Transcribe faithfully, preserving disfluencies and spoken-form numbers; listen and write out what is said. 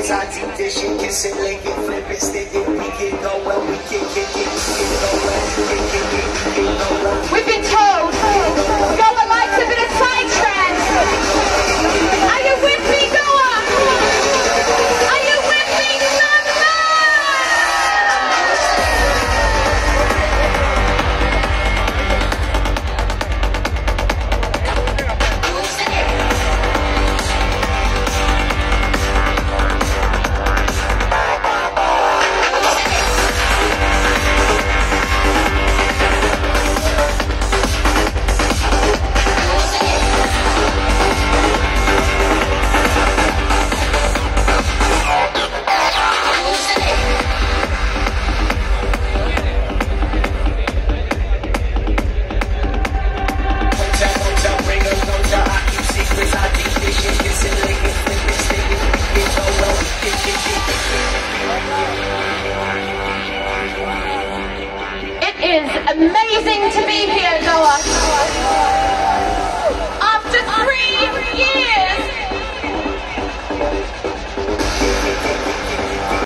secrets, I deep dish it, kiss it, lick it, flip it, stick it, we can go well, we can kick it, we can go well, we can kick it, we can go well. We've been told, Goa likes a bit of side trance. Are you with me, Goa? Are you with me, Sunburn? It is amazing to be here